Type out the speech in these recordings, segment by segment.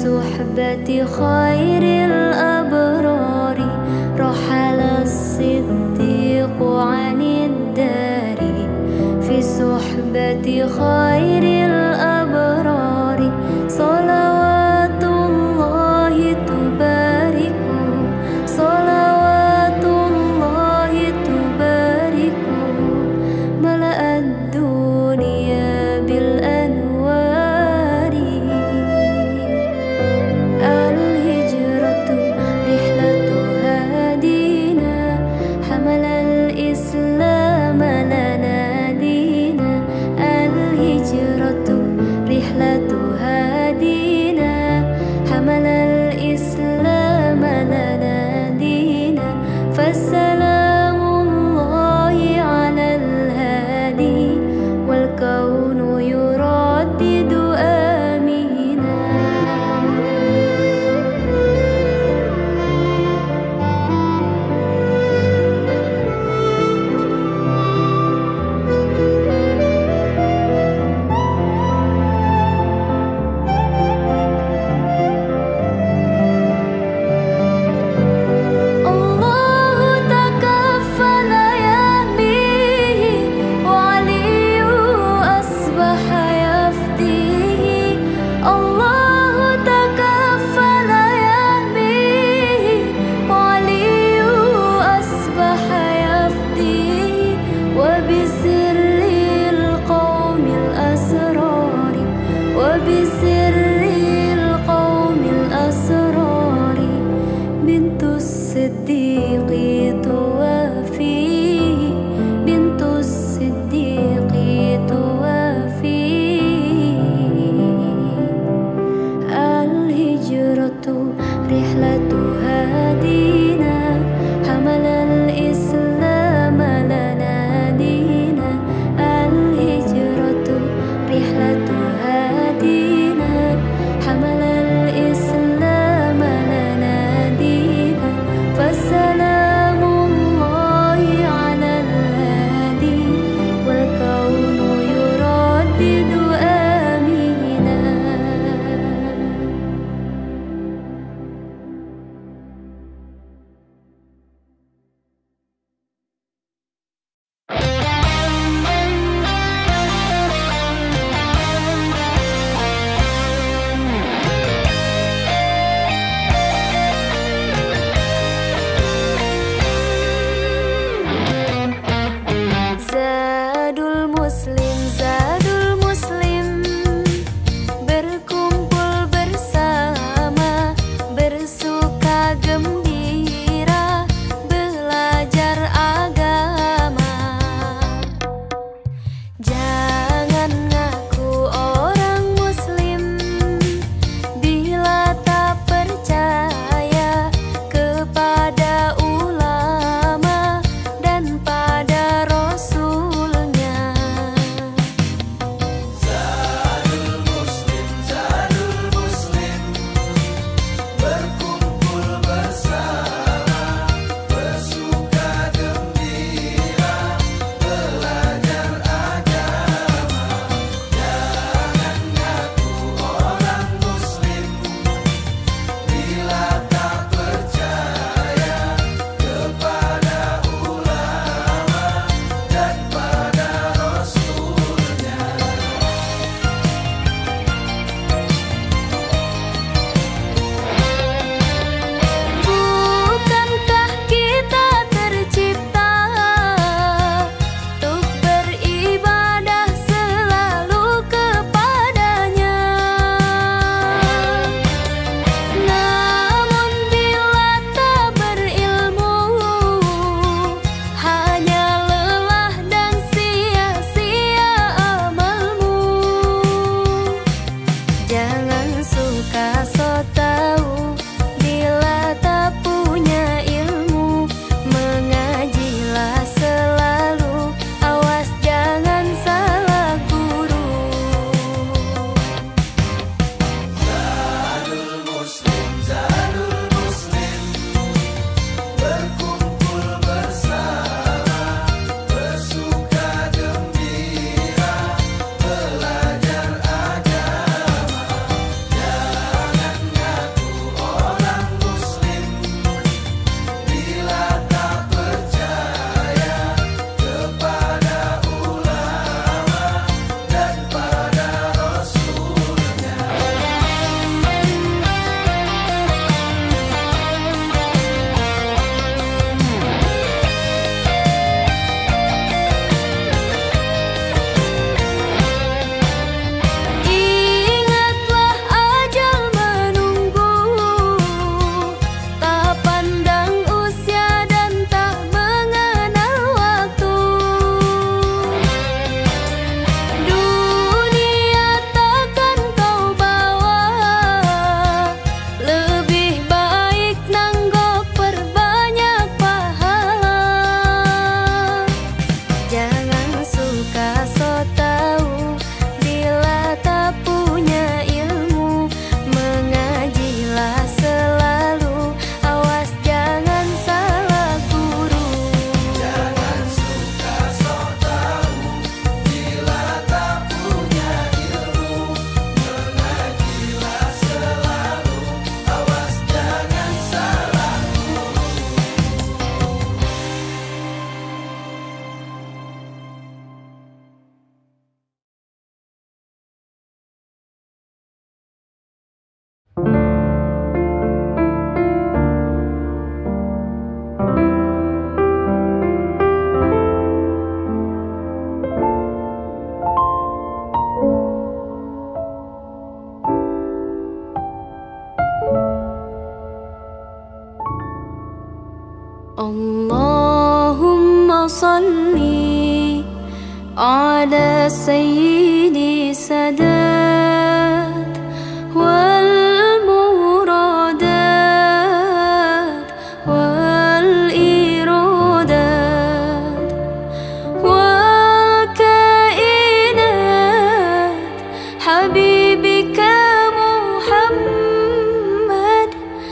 صحبة خير الأبرار رحل الصديق عن الدار. في صحبة خير الأبرار صلوات الله تبارك، صلوات الله تبارك ملأ الدنيا بالأنوار. الهجرة رحلة هادينا حمل الإسلام لنا دينا. الهجرة صلي على سيدي سادات والمرادات والإرادات والكائنات حبيبك محمد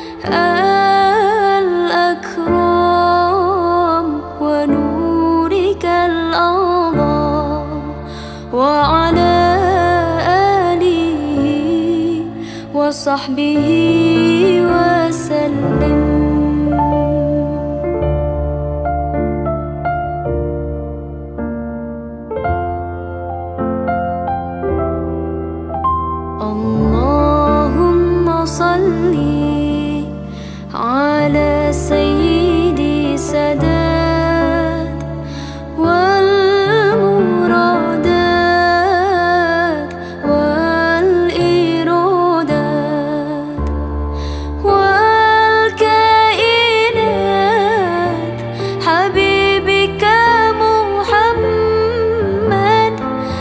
الأكرم ونورك الأعظم وعلى آله وصحبه وسلم. اللهم صل على سيدي سادات والمرادات والإرادات والكائنات حبيبك محمد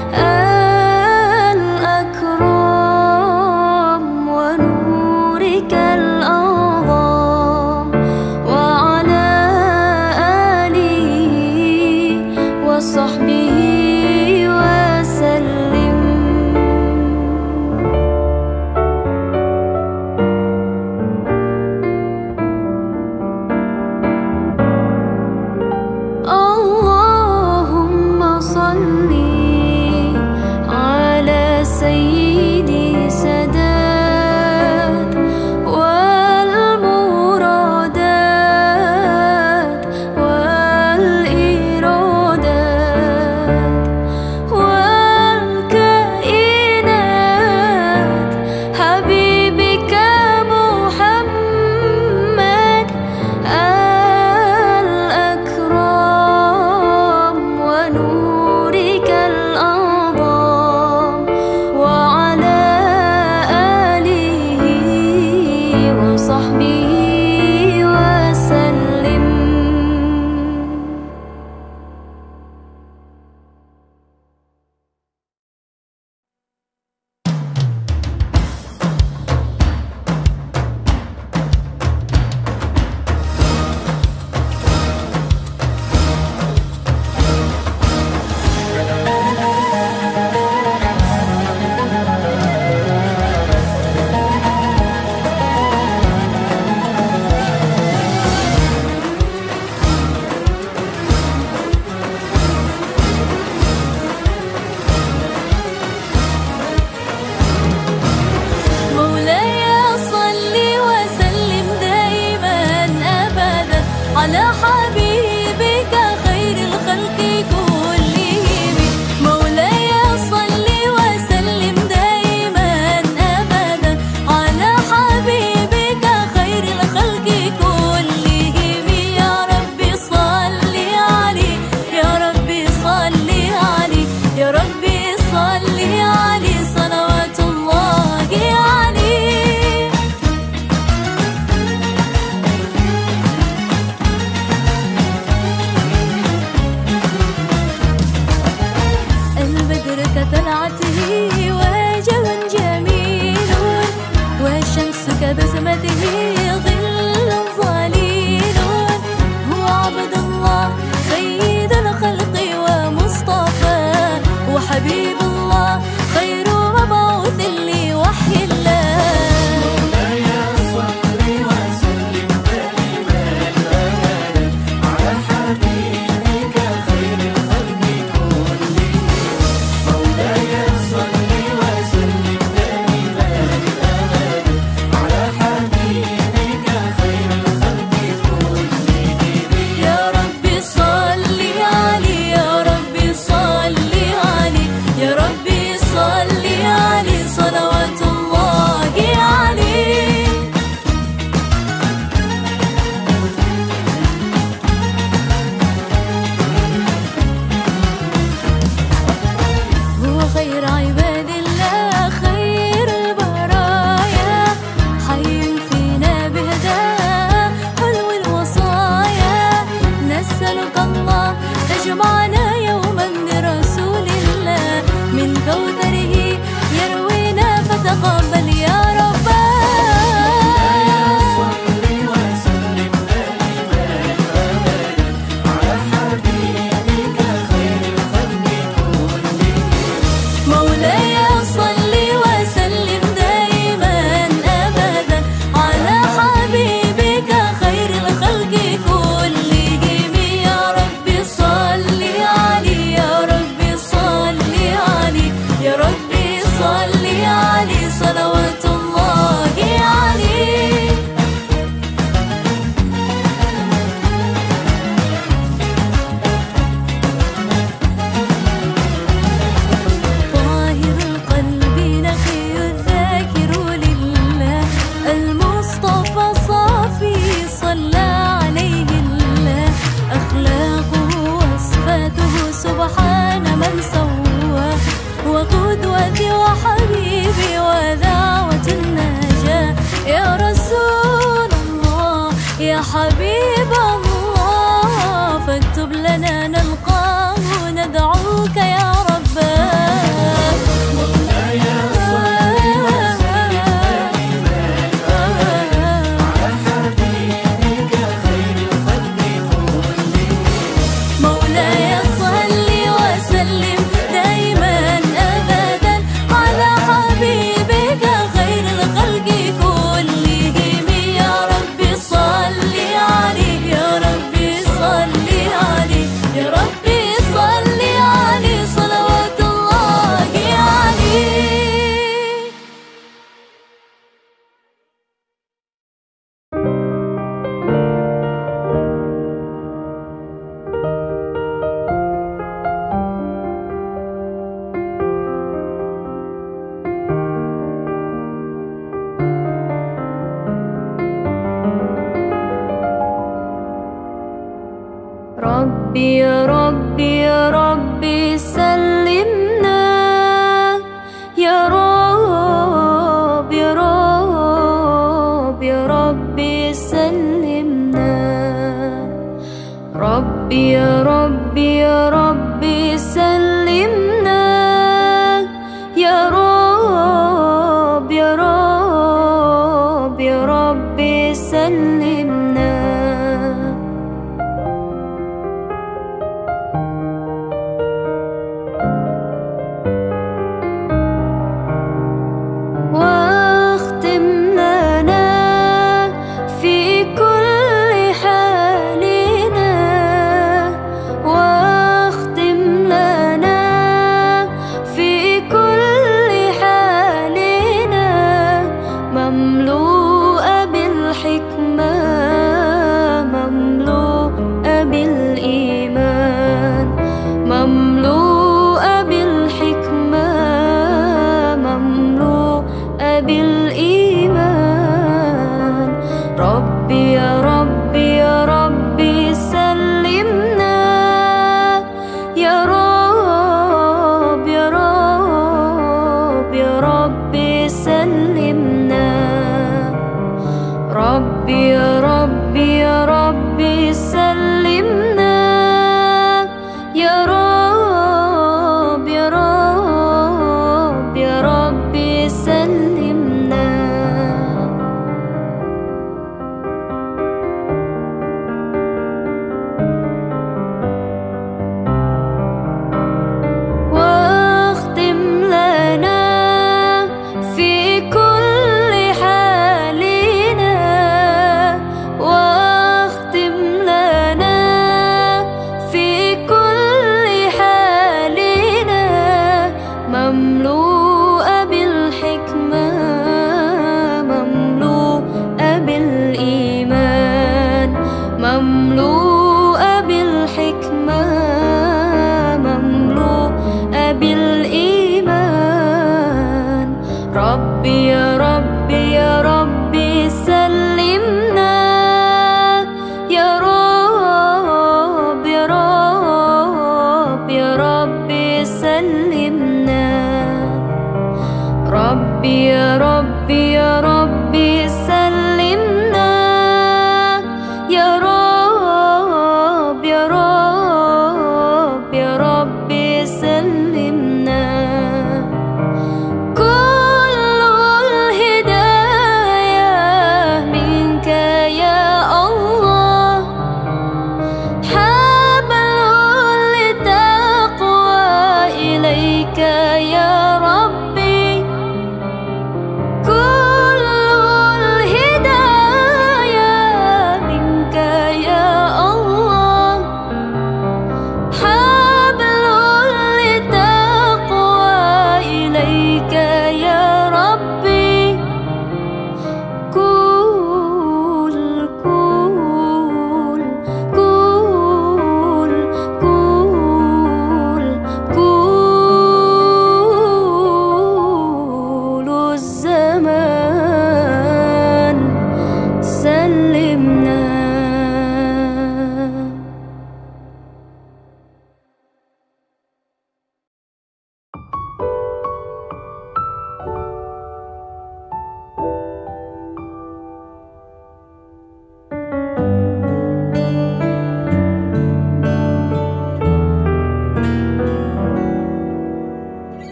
الأكرم ونورك الأعظم وعلى آله وصحبه وسلم. اللهم صل على سيدي سادات والمرادات والإرادات والكائنات حبيبك محمد الأكرم ونورك الأعظم وعلى آله وصحبه وسلم. مولاي صل وسلم دائما أبدا على حبيبك خير الخلق كلهم. مولاي صل وسلم دائما أبدا على حبيبك خير الخلق كلهم. يا ربي صل عليه يا ربي صل عليه يا ربي صل عليه صلوات الله عليه. البدر كطلعته وجه جميل والشمس كبسمته ظل ظليل. هو عبد الله سيد الخلق ومصطفى وحبيب الله خير مبعوث لوحي الله. مولاي صل وسلم دائما أبدا على حبيبك يا حبيب الله، فاكتب لنا نلقاه وندعوك يا رباه. مولاي صل وسلم دائما أبدا على حبيبك خير الخلق كلهم. مولاي صل وسلم دائما أبدا على حبيبك خير الخلق كلهم. يا ربي صل عليه، يا ربي صل عليه، يا ربي صل عليه صلوات الله عليه. ربي يا ربي يا ربي سلمنا، يا رب يا رب يا ربي سلمنا. ربي يا ربي يا ربي سلمنا، يا رب يا رب يا ربي سلمنا. واختم لنا في كل حالنا، واختم لنا في كل حالنا، مملوءة بالحكمة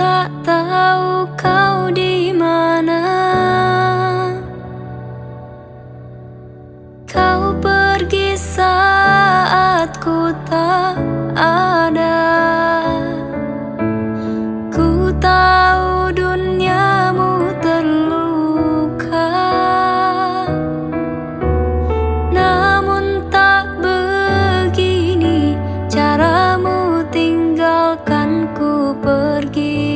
tak tahu kau di mana. Kau pergi saat ku tak ada. Ku tahu duniamu terluka, namun tak begini caramu tinggalkan ku pergi.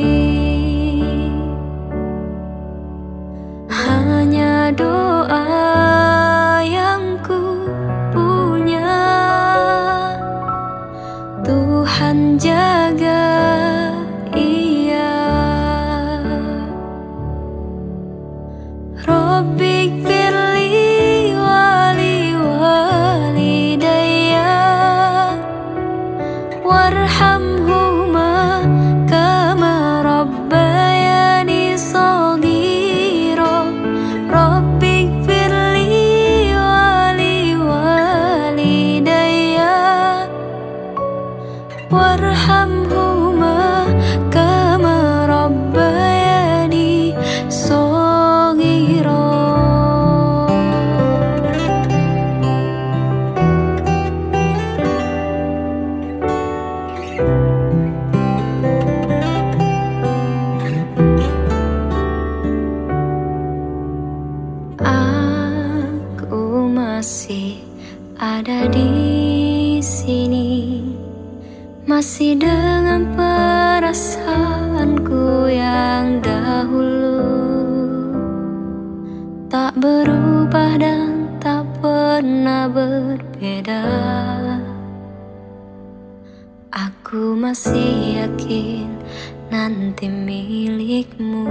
Hanya doa yang ku punya, Tuhan jaga ia. Rabbik firli wali walidayya warhamhuma kama rabbayani shaghira. Rabbik firli wali walidayya warhamhuma kama rabbayani shaghira. Aku masih ada di sini, masih dengan perasaanku yang dahulu, tak berubah dan tak pernah berbeda. Aku masih yakin nanti milikmu.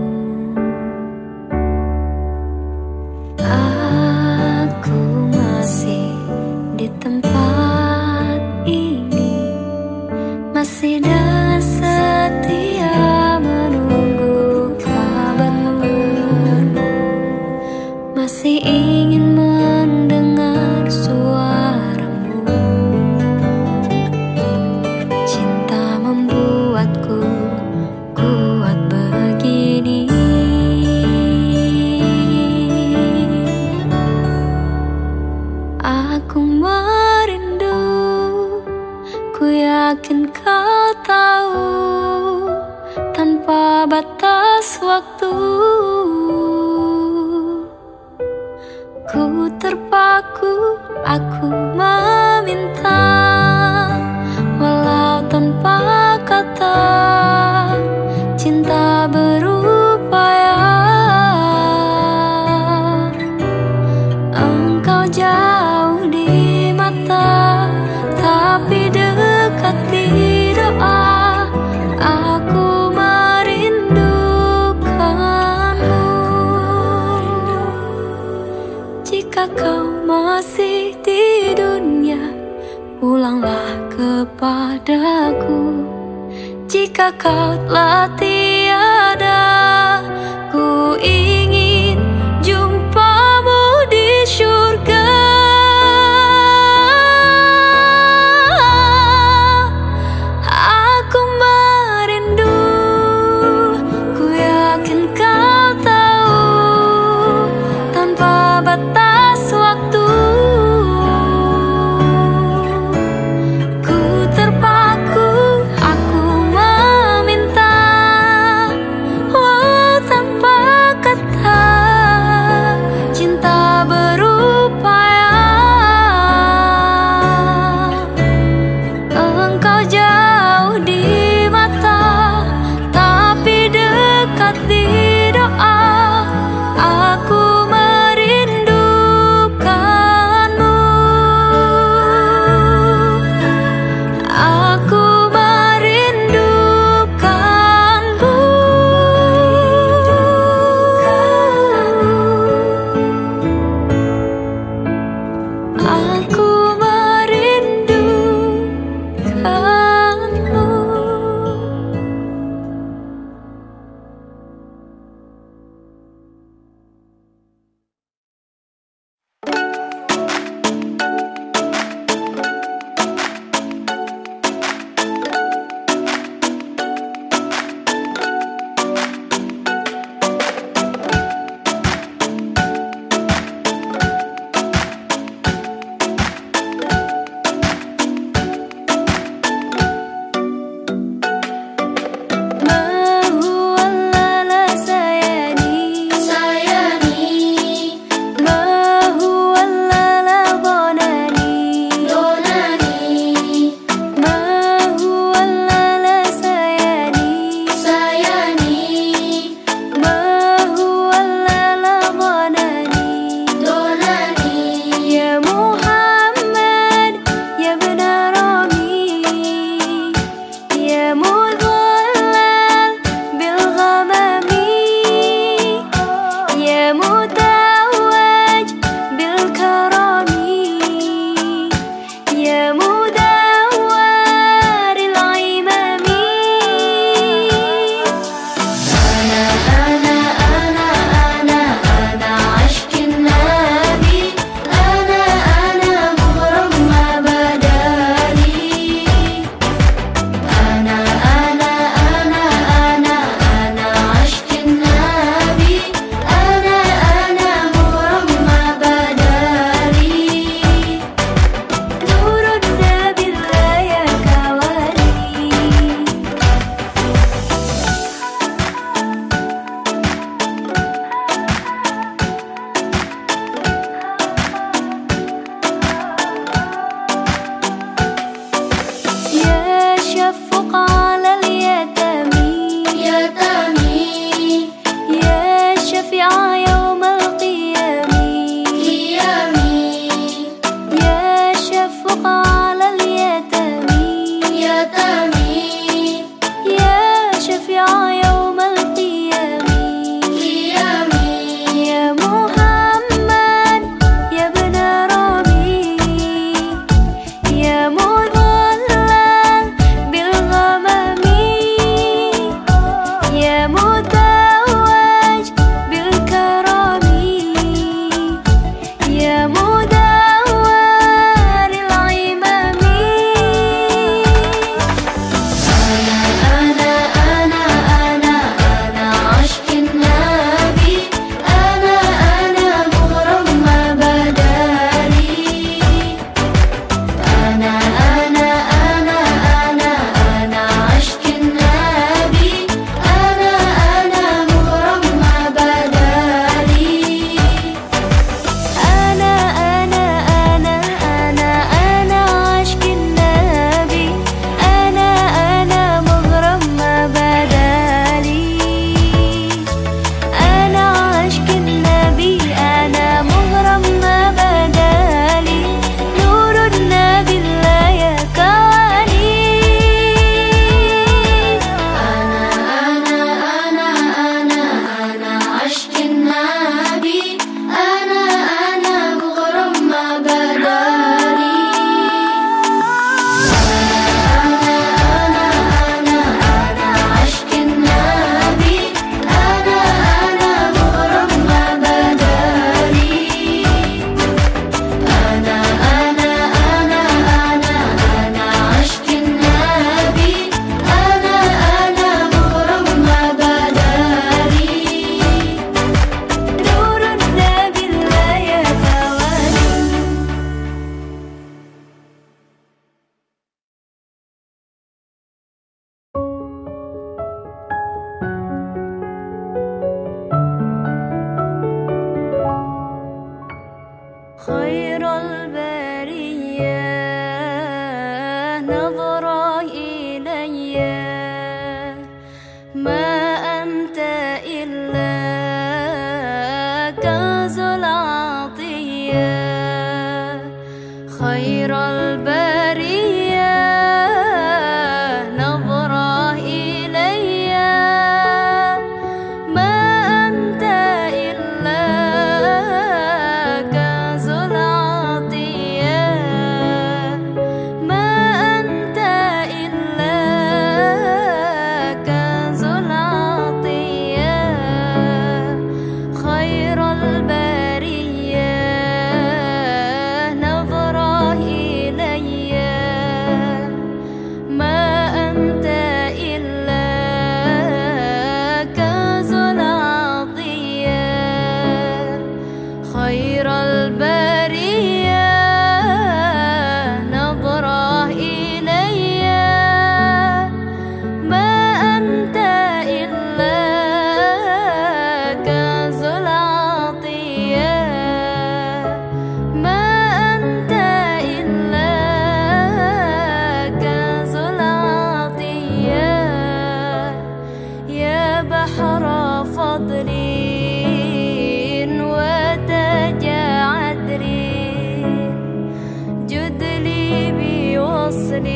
Aku masih di tempat ini, masih dengan setia menunggu kabarmu, masih ingin mendengar suaramu. Cinta membuatku kuat begini. Aku merindu, ku yakin kau tahu, tanpa batas waktu. Ku terpaku, aku meminta, walau tanpa kata, cinta berupaya. Engkau jauh di mata, tapi dekat di doa. Aku merindukanmu. Jika kau masih di dunia, pulanglah kepadaku. Jika kau telah tiada, ku ingin jumpamu di surga. Aku merindu, ku yakin kau tahu, tanpa batas waktu. Ku terpaku, aku meminta, walau tanpa kata, cinta berupaya. Engkau jauh di mata, tapi dekat di خير البرية نظرة إلي ما أنت إلا كنز العطية خير البرية نظرة إلي ما أنت إلا كنز العطية ما أنت إلا كنز العطية خير البرية نظرة إلي ما أنت إلا كنز العطية خير البرية نظرة إلي ما أنت إلا كنز العطية ما أنت إلا كنز العطية يا بحر فضل وتاج عدل جد لي بوصل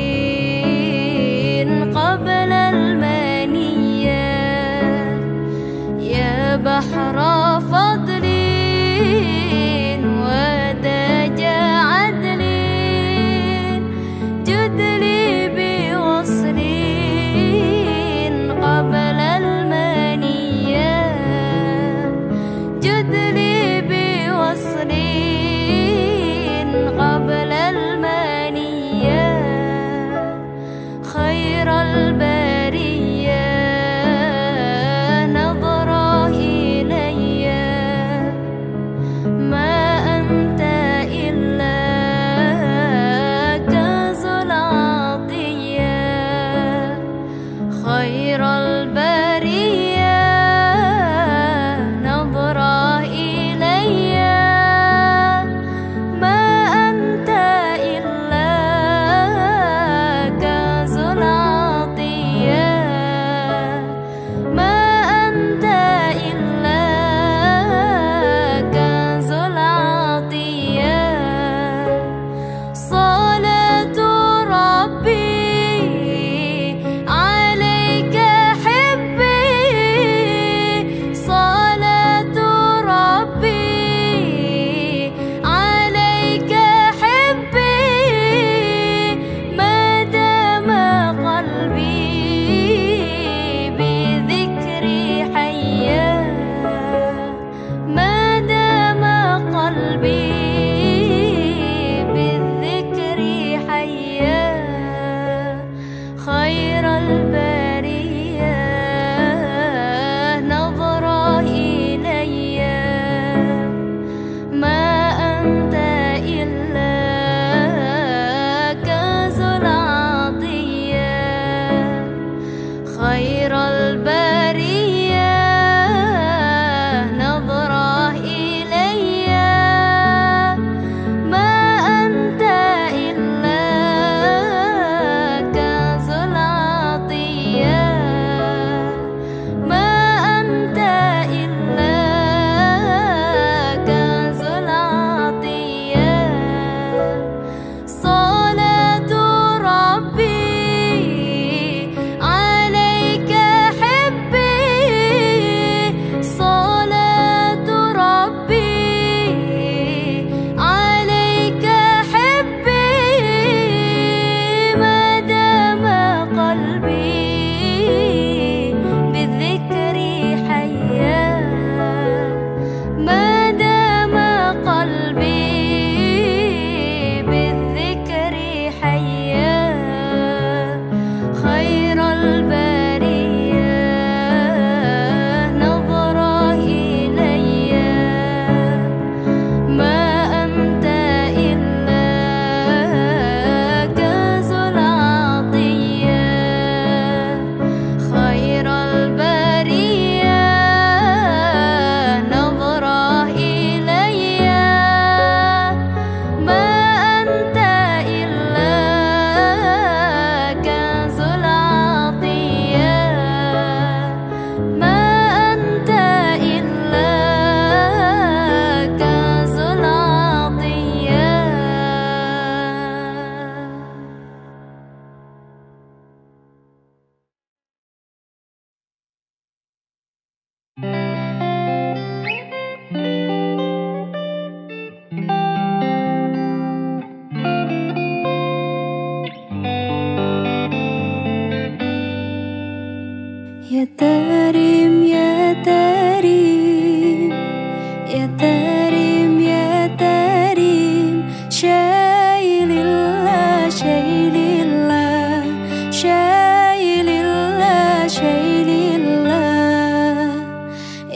قبل المنية يا بحر فضل وتاج عدل جد لي بوصل قبل المنية جد لي بوصل قبل المنية خير البرية نظرة إلي يا تريم يا تريم يا تريم يا تريم، شايل الله شايل الله شايل الله شايل الله،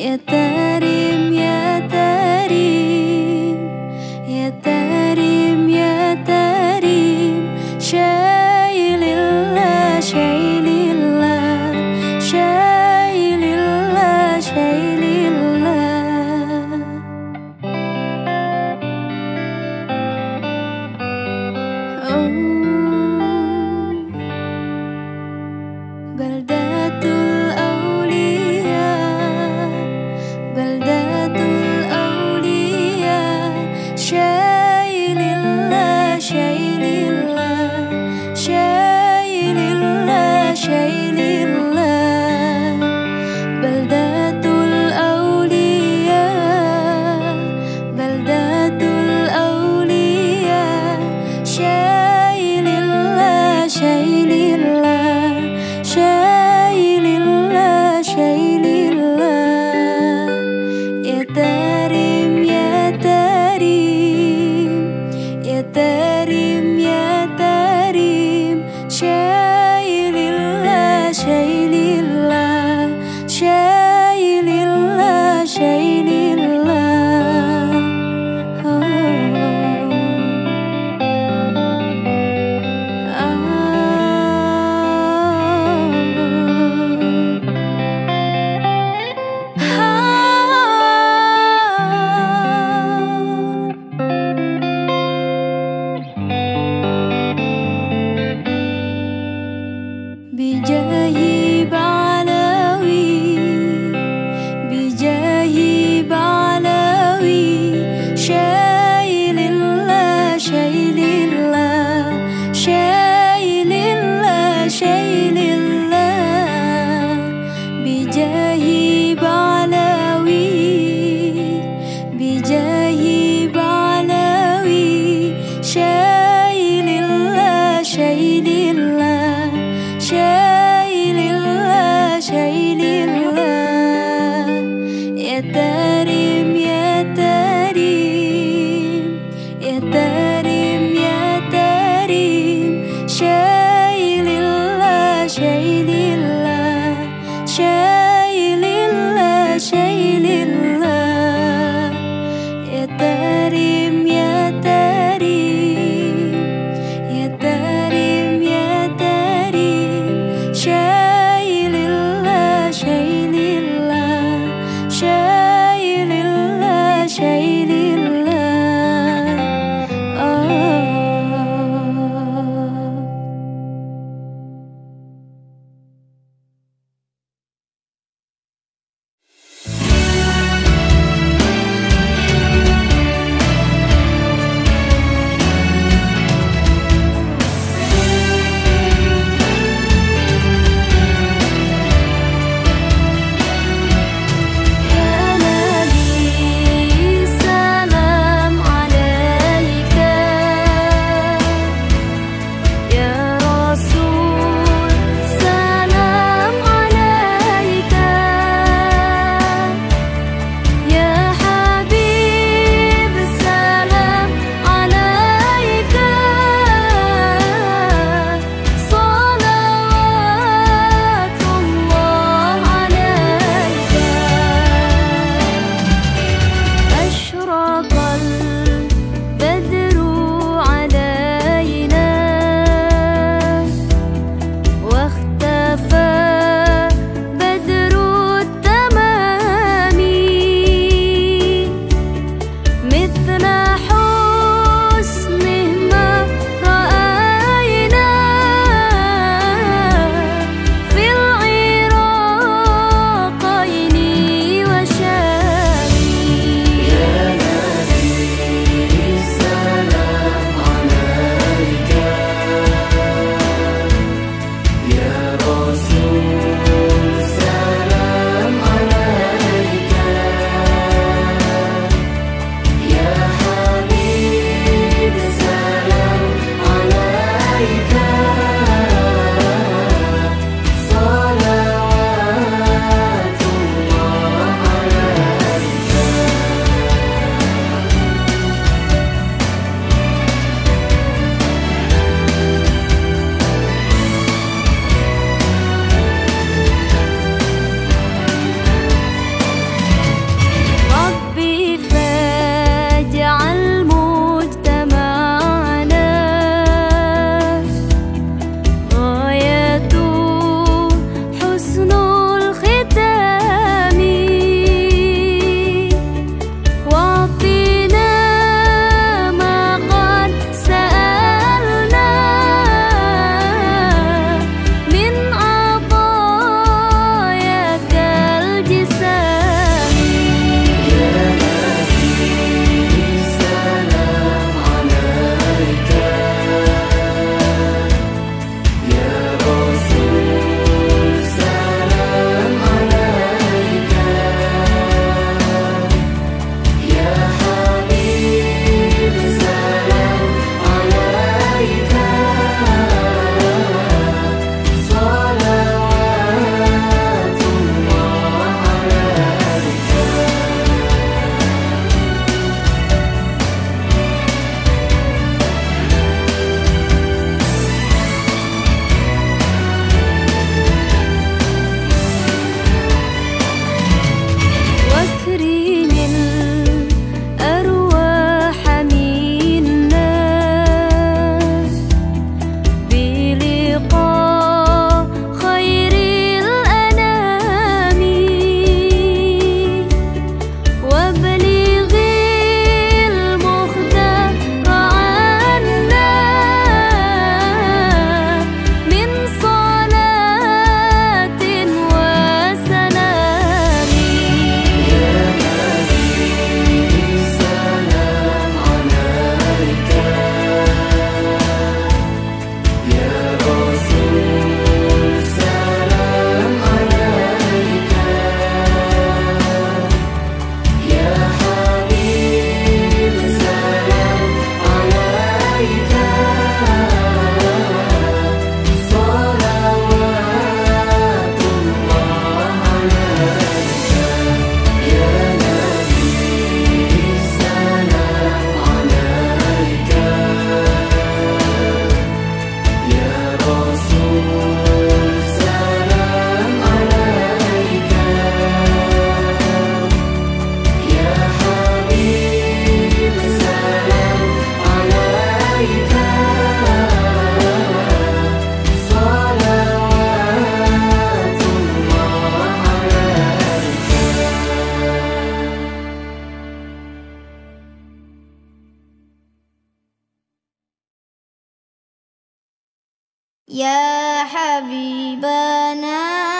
يا حبيبنا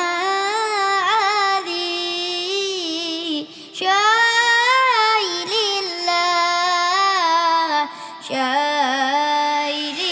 علي شايل الله شايل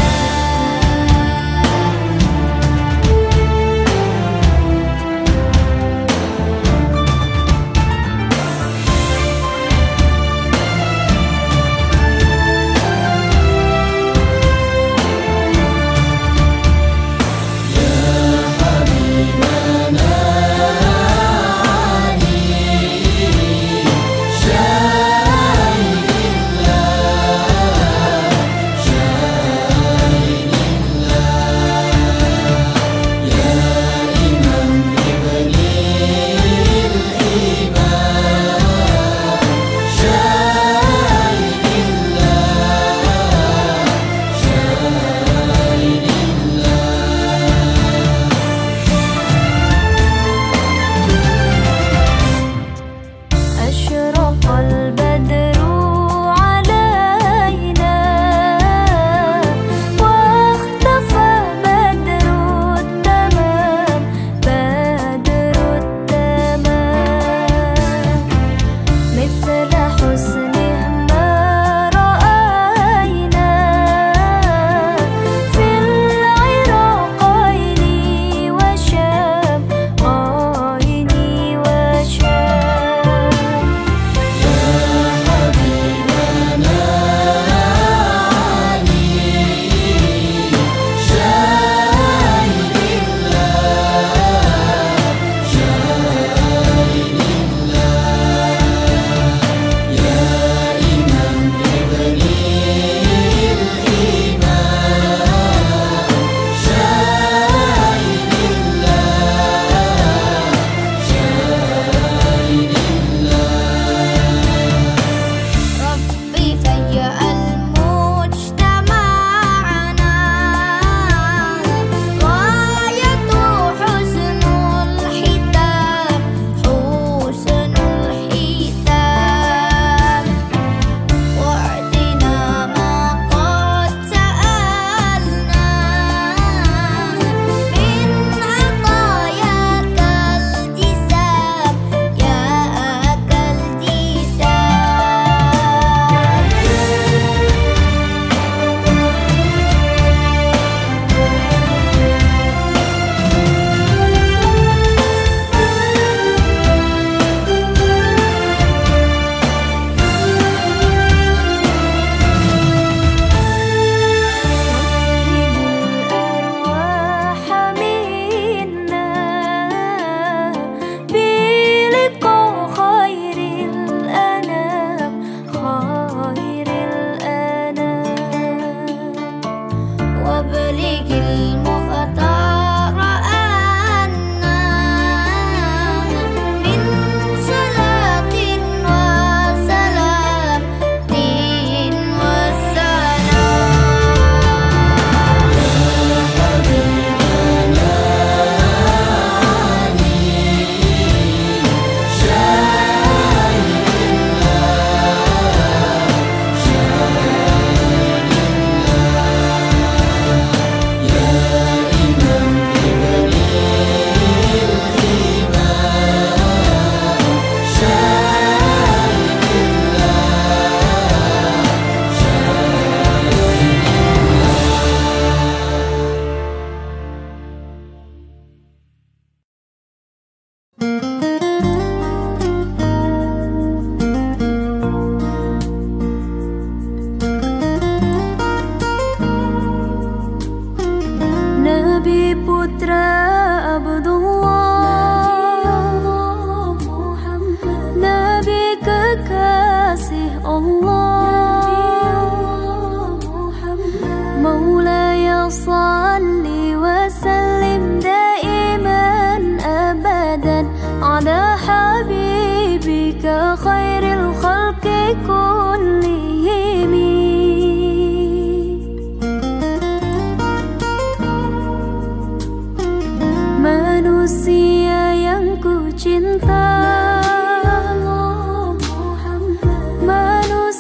manusia yang ku cinta,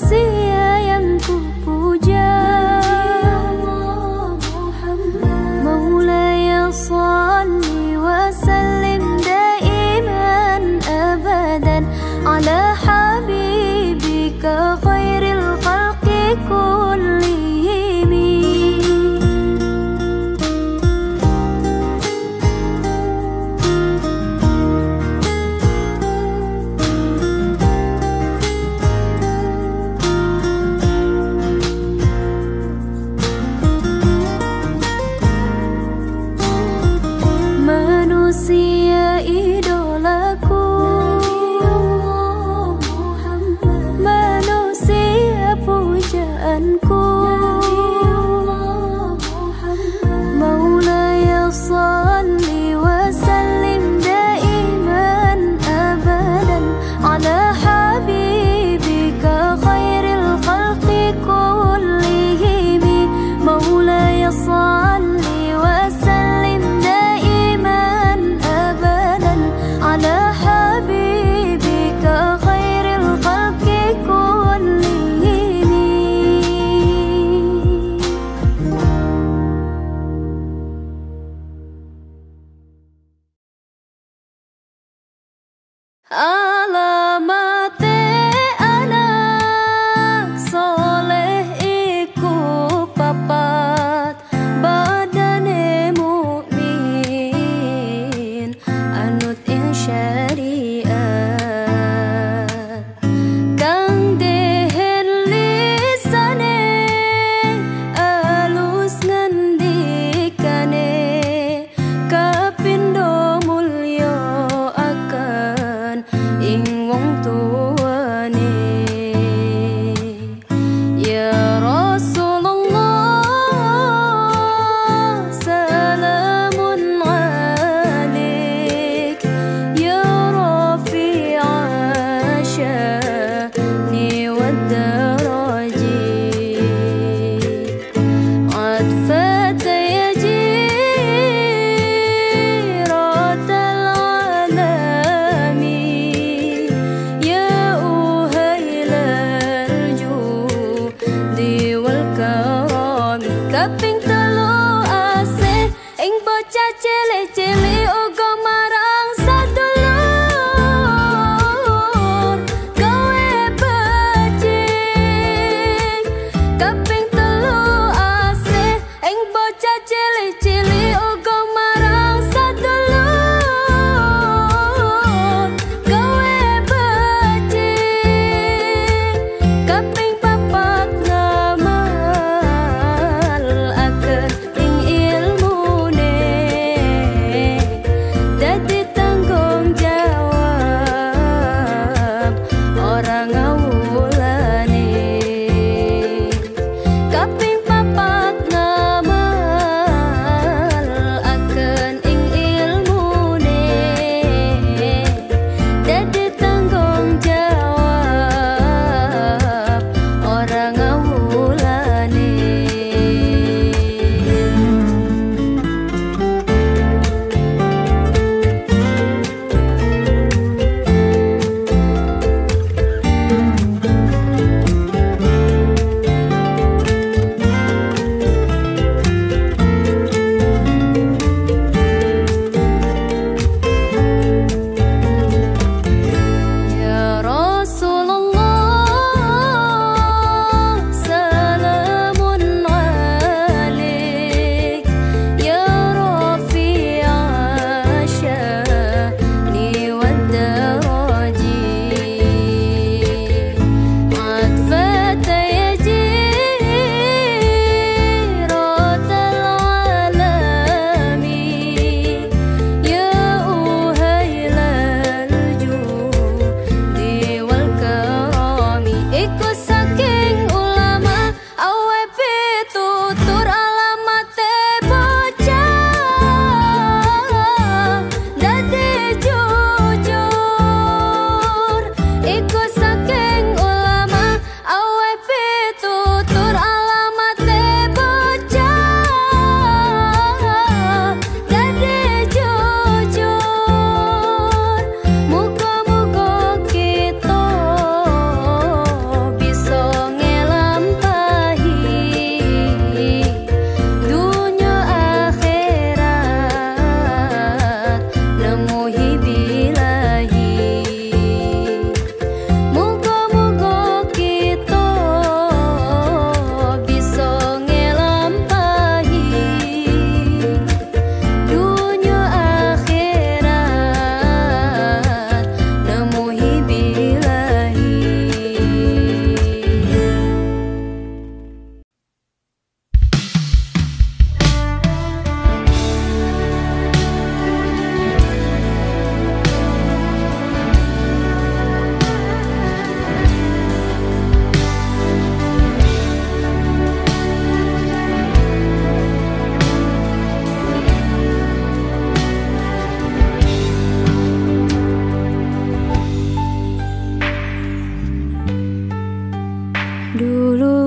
manusia yang ku puja, على حبيبك خير الخلق كلهم مولاي صل وسلم دائما أبدا على حبيبك خير الخلق كلهم. Alamat anak soleh iku papat badane mukmin anut ing syariat kang dehen lisane alus ngendikane kapindo mulya akan ing wong tuane. Ya Rasulullah salamun alaik ya rafi'a sya'ni wad darajat عطفة يا جيرة العالمين يا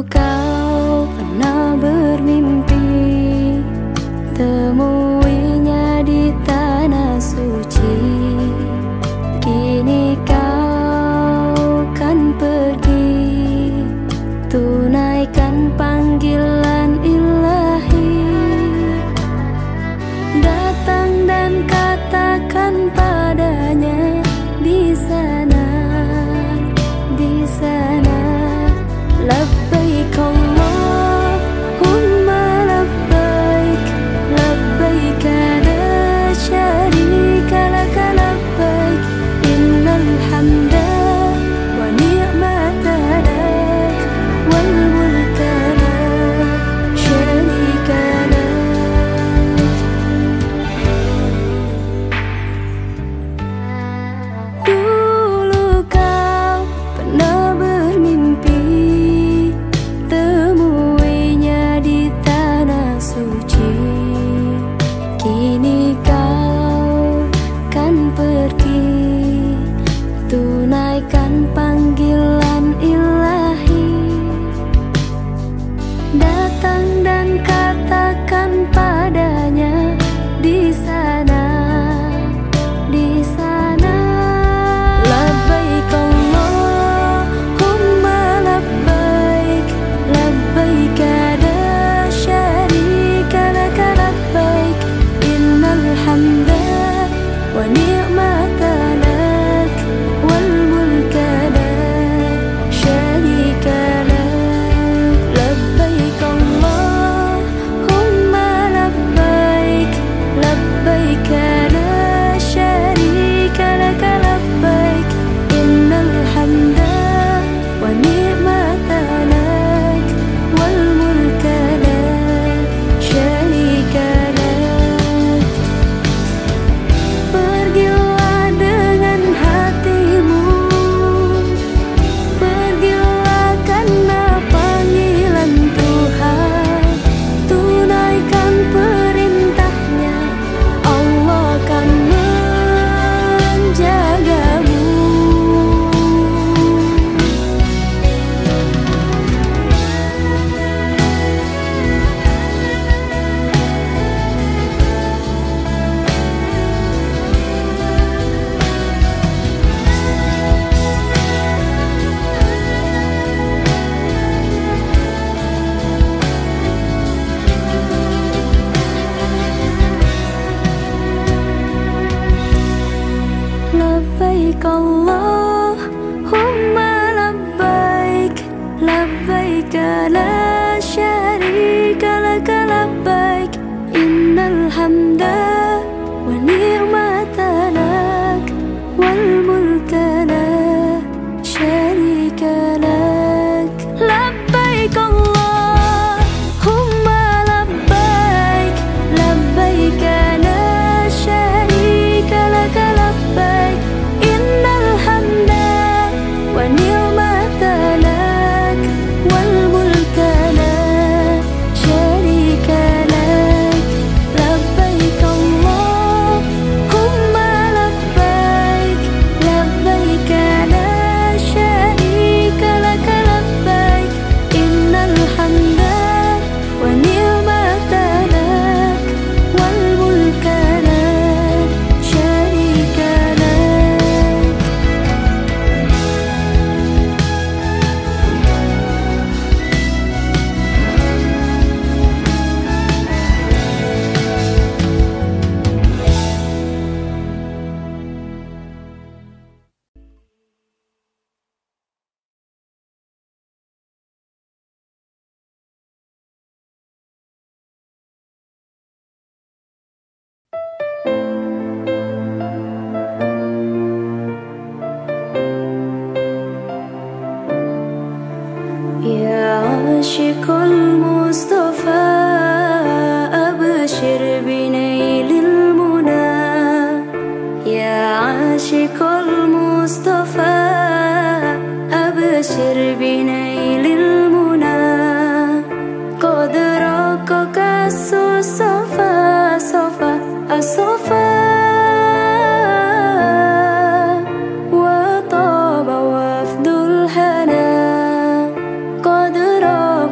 kau pernah bermimpi temuinya di tanah suci. Kini kau kan pergi, tunaikan panggilan ilahi. Datang dan katakan padanya di sana, di sana. Labbaik Allahumma labbaik, labbaik la syarika laka labbaik, innal hamda wa ni'mata lak wal mulka la syarika lak. Dulu kau pernah bermimpi temuinya di tanah suci. Kini kau kan pergi, tunaikan panggilan ilahi. Datang dan katakan padanya di sana, di sana. Labbaik Allahumma labbaik, labbaik la syarika laka labbaik, innal hamda wa ni'mata lak wal mulka la syarika lak. Labbaik Allahumma labbaik, labbaik la syarika laka labbaik, innal hamda wa ni'mata lak wal mulka la syarika lak. Pergilah dengan hatimu, pergilah karena panggilan Tuhan. Tunaikan perintahnya, Allah akan menjagamu. Labbaik Allahumma labbaik, labbaik la syarika laka labbaik, innal hamda wa ni'mata lak wal mulka la syarika lak. Labbaik Allahumma labbaik, labbaik la syarika laka labbaik, innal hamda wa ni'mata lak wal mulka la syarika lak. Labbaik Allahumma labbaik, labbaik la syarika laka labbaik, innal hamda wa ni'mata lak wal mulka la syarika lak. Ya Ashiqul Mustafa, abshir binailil muna. Ya Ashiqul Mustafa, abshir binailil muna. Qad raqaka as-safa, safa, as-safa. Wa taba wafdul hana, qad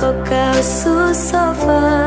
kau susah